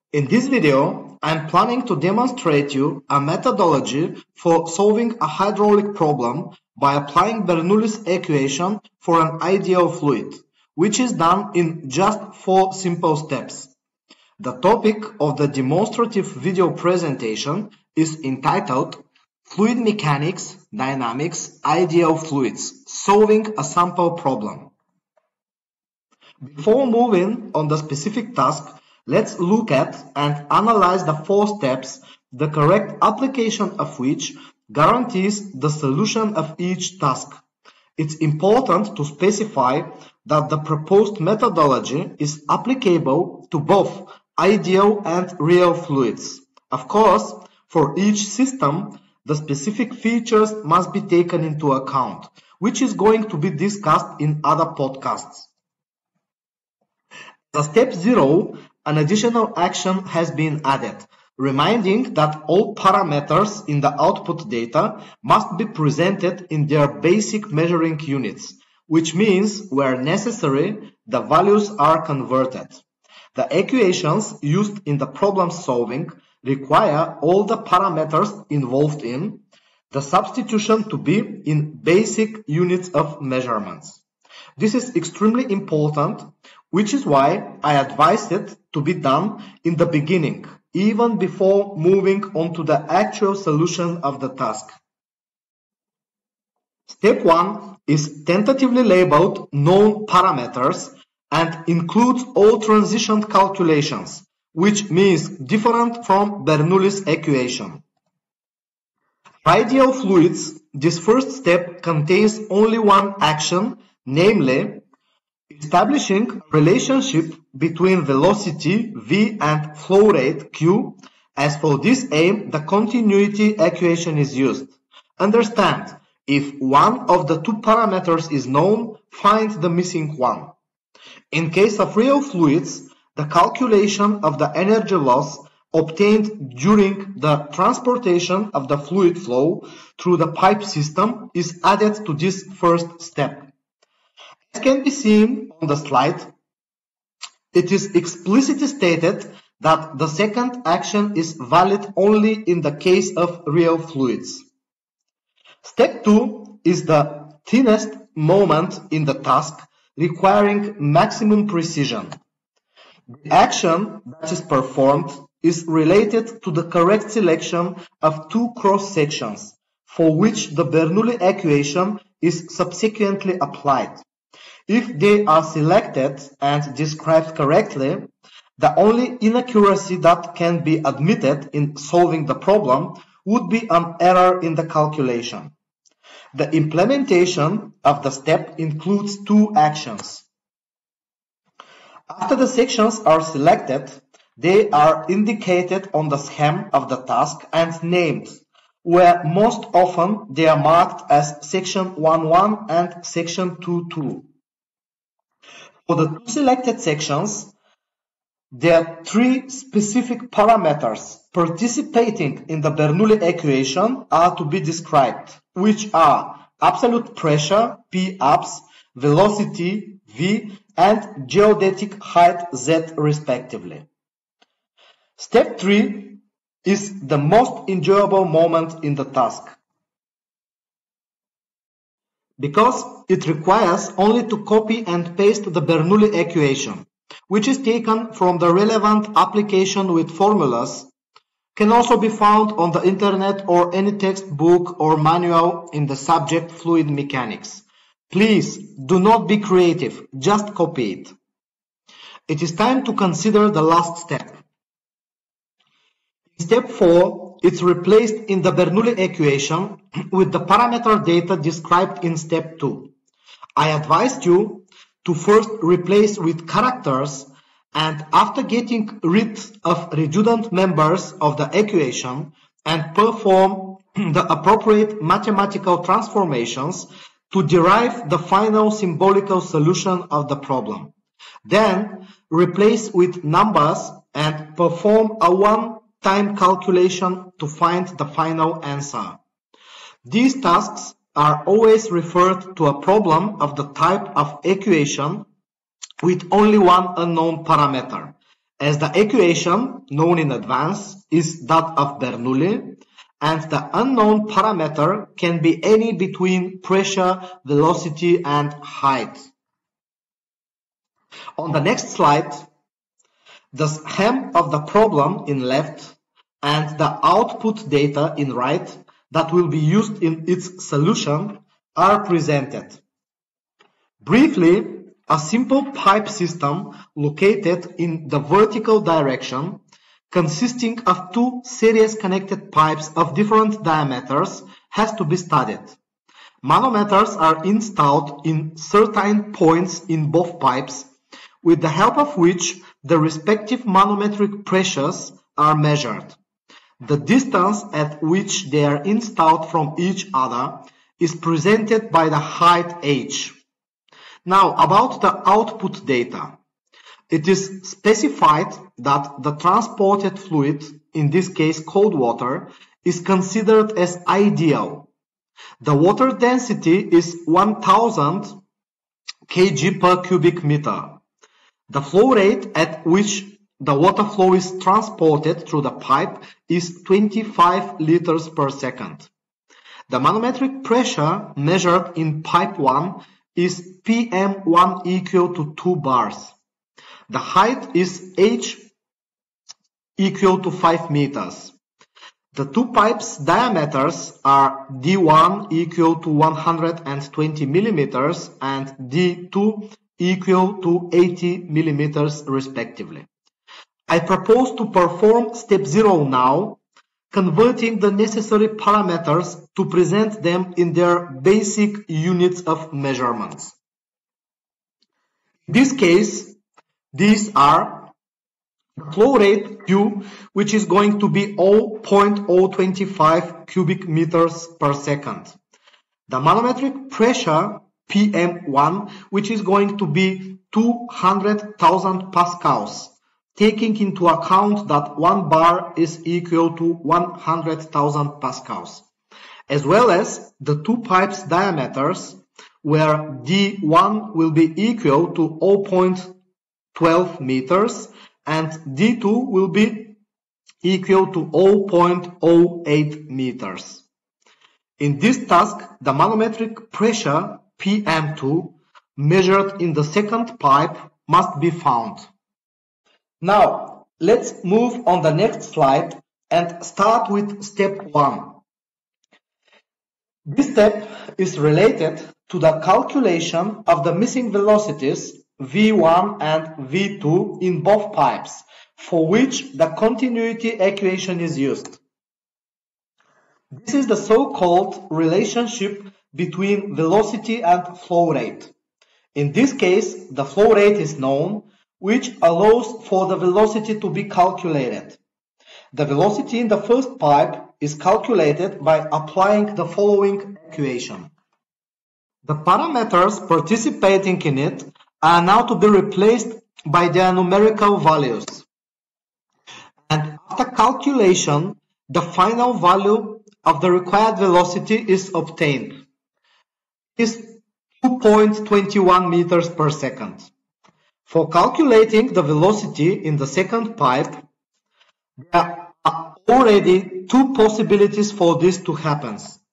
In this video, I'm planning to demonstrate you a methodology for solving a hydraulic problem by applying Bernoulli's equation for an ideal fluid, which is done in just 4 simple steps. The topic of the demonstrative video presentation is entitled Fluid Mechanics, Dynamics, Ideal Fluids, Solving a Sample Problem. Before moving on the specific task, let's look at and analyze the 4 steps, the correct application of which guarantees the solution of each task. It's important to specify that the proposed methodology is applicable to both ideal and real fluids. Of course, for each system, the specific features must be taken into account, which is going to be discussed in other podcasts. As step 0, an additional action has been added, reminding that all parameters in the output data must be presented in their basic measuring units, which means where necessary, the values are converted. The equations used in the problem solving require all the parameters involved in the substitution to be in basic units of measurements. This is extremely important, which is why I advise it to be done in the beginning, even before moving on to the actual solution of the task. Step 1 is tentatively labeled known parameters and includes all transition calculations, which means different from Bernoulli's equation. For ideal fluids, this first step contains only one action, namely establishing a relationship between velocity v and flow rate q. As for this aim, the continuity equation is used. Understand, if one of the 2 parameters is known, find the missing one. In case of real fluids, the calculation of the energy loss obtained during the transportation of the fluid flow through the pipe system is added to this first step. As can be seen on the slide, it is explicitly stated that the second action is valid only in the case of real fluids. Step 2 is the thinnest moment in the task, requiring maximum precision. The action that is performed is related to the correct selection of 2 cross-sections, for which the Bernoulli equation is subsequently applied. If they are selected and described correctly, the only inaccuracy that can be admitted in solving the problem would be an error in the calculation. The implementation of the step includes 2 actions. After the sections are selected, they are indicated on the scheme of the task and named, where most often they are marked as section 1.1 and section 2.2. For the 2 selected sections, there are 3 specific parameters participating in the Bernoulli equation are to be described, which are absolute pressure, P ups, velocity, V, and geodetic height, Z, respectively. Step 3 is the most enjoyable moment in the task, because it requires only to copy and paste the Bernoulli equation, which is taken from the relevant application with formulas, can also be found on the internet or any textbook or manual in the subject fluid mechanics. Please do not be creative, just copy it. It is time to consider the last step. In step 4, it's replaced in the Bernoulli equation with the parameter data described in step 2. I advised you to first replace with characters, and after getting rid of redundant members of the equation and perform the appropriate mathematical transformations to derive the final symbolical solution of the problem. Then replace with numbers and perform a one-time calculation to find the final answer. These tasks are always referred to a problem of the type of equation with only one unknown parameter. as the equation known in advance is that of Bernoulli, and the unknown parameter can be any between pressure, velocity, and height. On the next slide, the scheme of the problem in left and the output data in right that will be used in its solution are presented. Briefly, a simple pipe system located in the vertical direction, consisting of two series connected pipes of different diameters, has to be studied. Manometers are installed in certain points in both pipes, with the help of which the respective manometric pressures are measured. The distance at which they are installed from each other is presented by the height h. Now, about the output data. It is specified that the transported fluid, in this case cold water, is considered as ideal. The water density is 1000 kg per cubic meter. The flow rate at which the water flow is transported through the pipe is 25 liters per second. The manometric pressure measured in pipe 1 is PM1 equal to 2 bars. The height is h equal to 5 meters. The two pipes' diameters are D1 equal to 120 millimeters and D2 equal to 80 millimeters respectively. I propose to perform step 0 now, converting the necessary parameters to present them in their basic units of measurements. In this case, these are the flow rate Q, which is going to be 0.025 cubic meters per second. The manometric pressure PM1, which is going to be 200,000 pascals, taking into account that 1 bar is equal to 100,000 pascals, as well as the two pipes' diameters, where D1 will be equal to 0.12 meters and D2 will be equal to 0.08 meters. In this task, the manometric pressure PM2 measured in the second pipe must be found. Now, let's move on the next slide and start with step 1. This step is related to the calculation of the missing velocities V1 and V2 in both pipes, for which the continuity equation is used. This is the so-called relationship between velocity and flow rate. In this case, the flow rate is known, which allows for the velocity to be calculated. The velocity in the first pipe is calculated by applying the following equation. The parameters participating in it are now to be replaced by their numerical values. And after calculation, the final value of the required velocity is obtained. It is 2.21 meters per second. For calculating the velocity in the second pipe, there are already two possibilities for this to happen.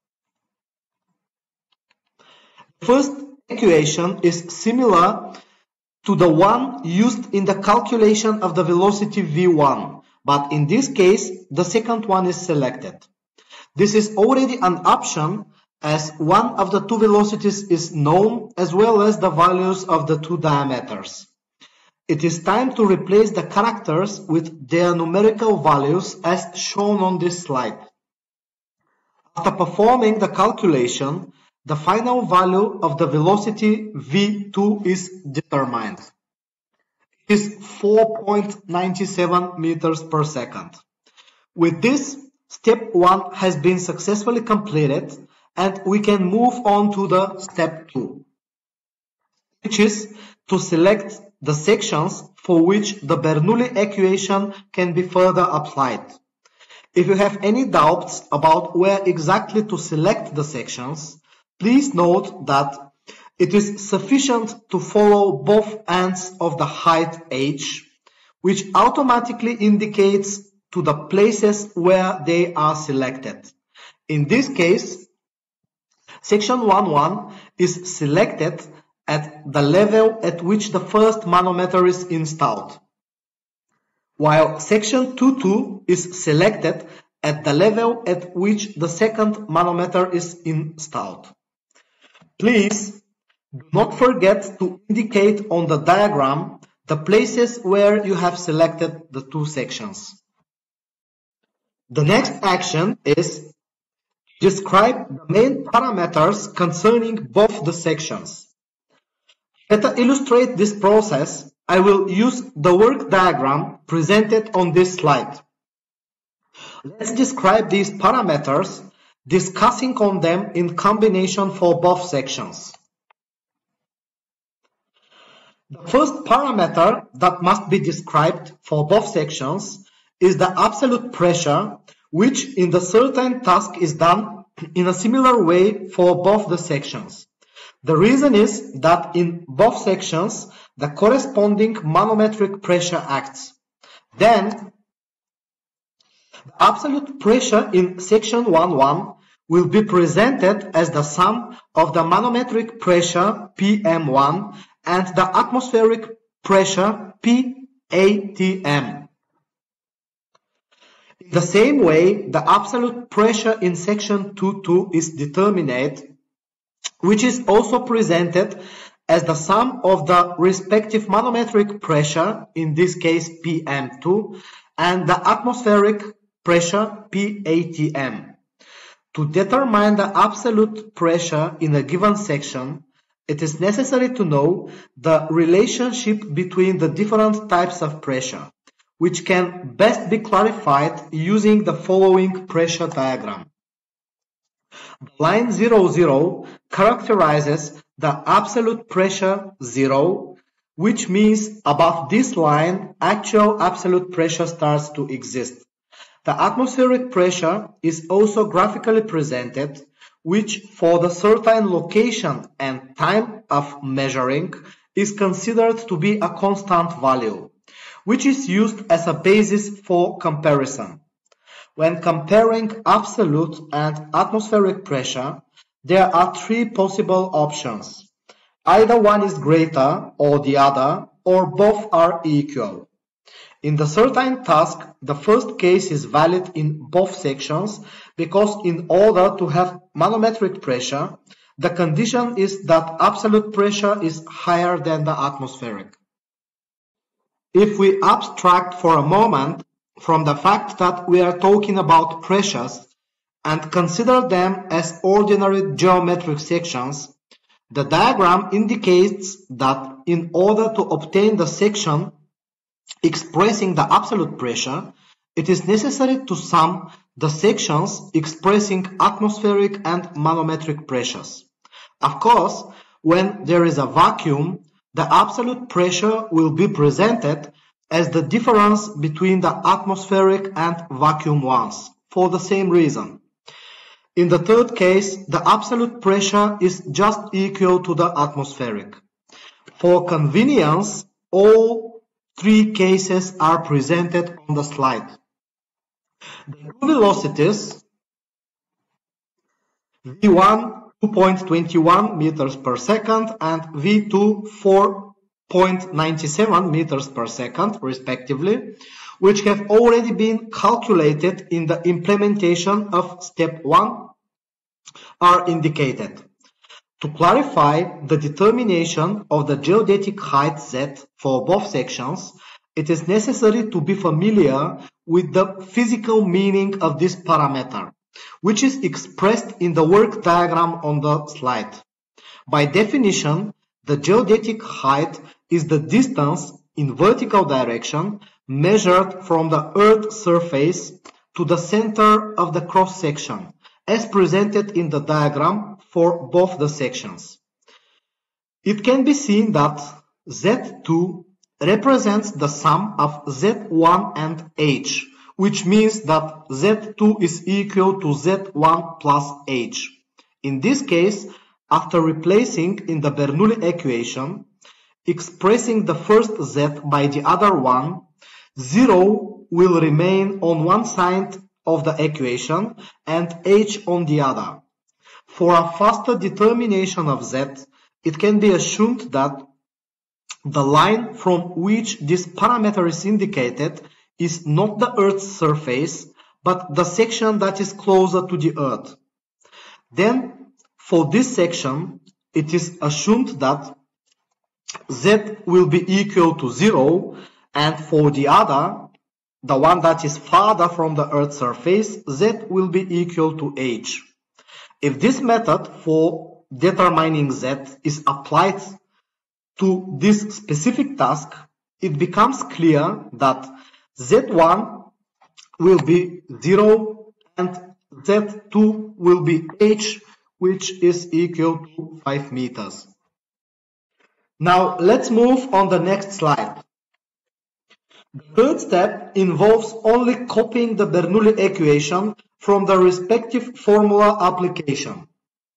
The first equation is similar to the one used in the calculation of the velocity V1, but in this case, the second one is selected. This is already an option as one of the two velocities is known as well as the values of the two diameters. It is time to replace the characters with their numerical values as shown on this slide. After performing the calculation, the final value of the velocity V2 is determined. It is 4.97 meters per second. With this, step 1 has been successfully completed and we can move on to the step 2, which is to select the sections for which the Bernoulli equation can be further applied. If you have any doubts about where exactly to select the sections, please note that it is sufficient to follow both ends of the height h, which automatically indicates to the places where they are selected. In this case, section 1.1 is selected at the level at which the first manometer is installed, while section 2.2 is selected at the level at which the second manometer is installed. Please do not forget to indicate on the diagram the places where you have selected the two sections. The next action is describe the main parameters concerning both the sections. To illustrate this process, I will use the work diagram presented on this slide. Let's describe these parameters, discussing on them in combination for both sections. The first parameter that must be described for both sections is the absolute pressure, which in the certain task is done in a similar way for both the sections. The reason is that in both sections, the corresponding manometric pressure acts. Then, the absolute pressure in section 1.1 will be presented as the sum of the manometric pressure PM1 and the atmospheric pressure PATM. In the same way, the absolute pressure in section 2.2 is determined, which is also presented as the sum of the respective manometric pressure, in this case PM2, and the atmospheric pressure PATM. To determine the absolute pressure in a given section, it is necessary to know the relationship between the different types of pressure, which can best be clarified using the following pressure diagram. The line 0,0 characterizes the absolute pressure 0, which means above this line, actual absolute pressure starts to exist. The atmospheric pressure is also graphically presented, which for the certain location and time of measuring is considered to be a constant value, which is used as a basis for comparison. When comparing absolute and atmospheric pressure, there are three possible options. Either one is greater or the other, or both are equal. In the certain task, the first case is valid in both sections because in order to have manometric pressure, the condition is that absolute pressure is higher than the atmospheric. If we abstract for a moment from the fact that we are talking about pressures and consider them as ordinary geometric sections, the diagram indicates that in order to obtain the section expressing the absolute pressure, it is necessary to sum the sections expressing atmospheric and manometric pressures. Of course, when there is a vacuum, the absolute pressure will be presented as the difference between the atmospheric and vacuum ones, for the same reason. In the third case, the absolute pressure is just equal to the atmospheric. For convenience, all three cases are presented on the slide. The two velocities, V1 2.21 meters per second and V2 4.97 meters per second, respectively, which have already been calculated in the implementation of step 1, are indicated. To clarify the determination of the geodetic height Z for both sections, it is necessary to be familiar with the physical meaning of this parameter, which is expressed in the work diagram on the slide. By definition, the geodetic height is the distance in vertical direction measured from the Earth's surface to the center of the cross-section, as presented in the diagram for both the sections. It can be seen that Z2 represents the sum of Z1 and H, which means that Z2 is equal to Z1 plus H. In this case, after replacing in the Bernoulli equation, expressing the first Z by the other one, 0 will remain on one side of the equation and h on the other. For a faster determination of z, it can be assumed that the line from which this parameter is indicated is not the Earth's surface, but the section that is closer to the Earth. Then, for this section, it is assumed that z will be equal to 0, and for the other, the one that is farther from the Earth's surface, z will be equal to h. If this method for determining z is applied to this specific task, it becomes clear that z1 will be 0 and z2 will be h, which is equal to 5 meters. Now let's move on the next slide. The third step involves only copying the Bernoulli equation from the respective formula application.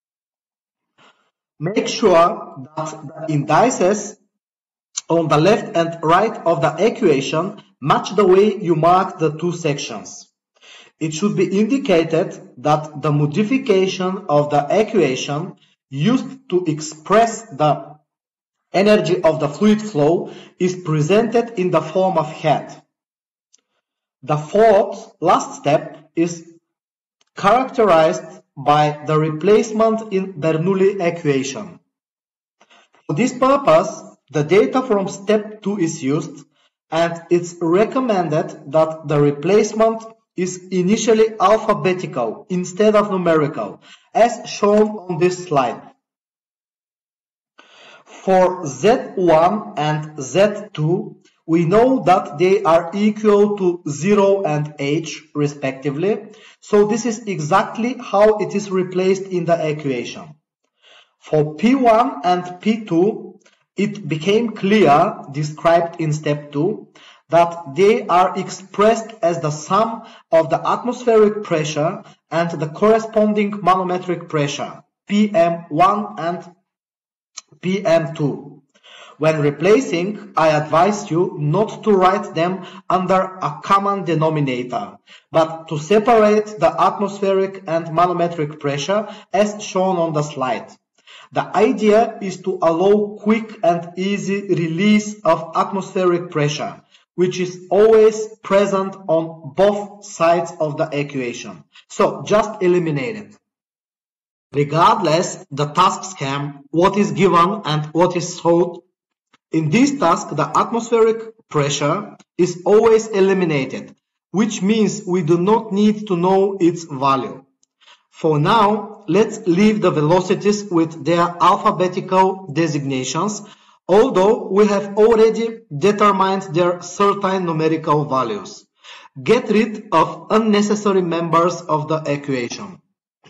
Make sure that the indices on the left and right of the equation match the way you mark the two sections. It should be indicated that the modification of the equation used to express the energy of the fluid flow is presented in the form of head. The fourth, last step is characterized by the replacement in Bernoulli equation. For this purpose, the data from step 2 is used, and it's recommended that the replacement is initially alphabetical instead of numerical, as shown on this slide. For Z1 and Z2, we know that they are equal to 0 and h respectively, so this is exactly how it is replaced in the equation. For P1 and P2, it became clear, described in step 2, that they are expressed as the sum of the atmospheric pressure and the corresponding manometric pressure, PM1 and PM2. When replacing, I advise you not to write them under a common denominator, but to separate the atmospheric and manometric pressure as shown on the slide. The idea is to allow quick and easy release of atmospheric pressure, which is always present on both sides of the equation. So just eliminate it. Regardless the task scheme, what is given and what is sought, in this task the atmospheric pressure is always eliminated, which means we do not need to know its value. For now, let's leave the velocities with their alphabetical designations, although we have already determined their certain numerical values. Get rid of unnecessary members of the equation.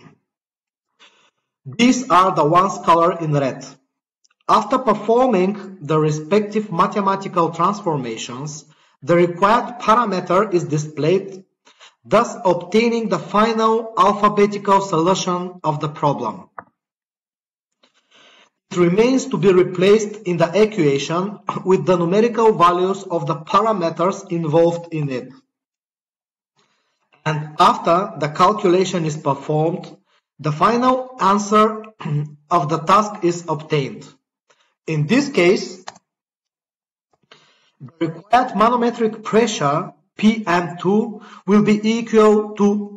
These are the ones colored in red. After performing the respective mathematical transformations, the required parameter is displayed, thus obtaining the final alphabetical solution of the problem. It remains to be replaced in the equation with the numerical values of the parameters involved in it. And after the calculation is performed, the final answer of the task is obtained. In this case, the required manometric pressure PM2 will be equal to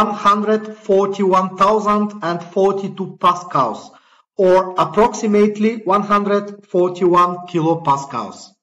141,042 pascals, or approximately 141 kilopascals.